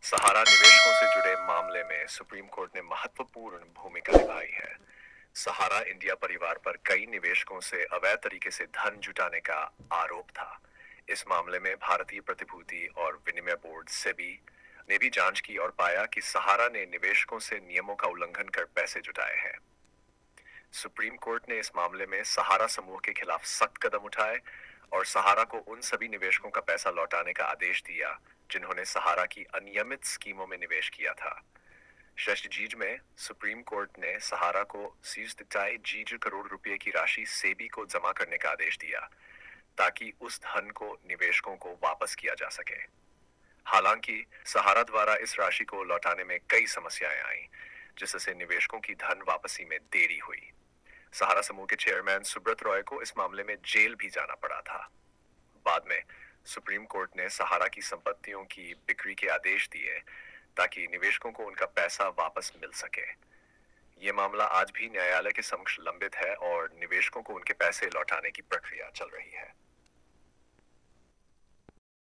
सहारा निवेशकों से जुड़े मामले में सुप्रीम कोर्ट ने महत्वपूर्ण भूमिका निभाई है। सहारा इंडिया परिवार पर कई निवेशकों से अवैध तरीके से धन जुटाने का आरोप था। इस मामले में भारतीय प्रतिभूति और विनिमय बोर्ड सेबी ने भी जांच की और पाया कि सहारा ने निवेशकों से नियमों का उल्लंघन कर पैसे जुटाए हैं। सुप्रीम कोर्ट ने इस मामले में सहारा समूह के खिलाफ सख्त कदम उठाए और सहारा को उन सभी निवेशकों का पैसा लौटाने का आदेश दिया जिन्होंने सहारा की अनियमित स्कीमों में निवेश किया था। जज में सुप्रीम कोर्ट ने सहारा को 67 करोड़ रुपए की राशि सेबी को जमा करने का आदेश दिया ताकि उस धन को निवेशकों को वापस किया जा सके। हालांकि सहारा द्वारा इस राशि को लौटाने में कई समस्याएं आईं, जिससे निवेशकों की धन वापसी में देरी हुई। सहारा समूह के चेयरमैन सुब्रत रॉय को इस मामले में जेल भी जाना पड़ा था। बाद में सुप्रीम कोर्ट ने सहारा की संपत्तियों की बिक्री के आदेश दिए ताकि निवेशकों को उनका पैसा वापस मिल सके। ये मामला आज भी न्यायालय के समक्ष लंबित है और निवेशकों को उनके पैसे लौटाने की प्रक्रिया चल रही है।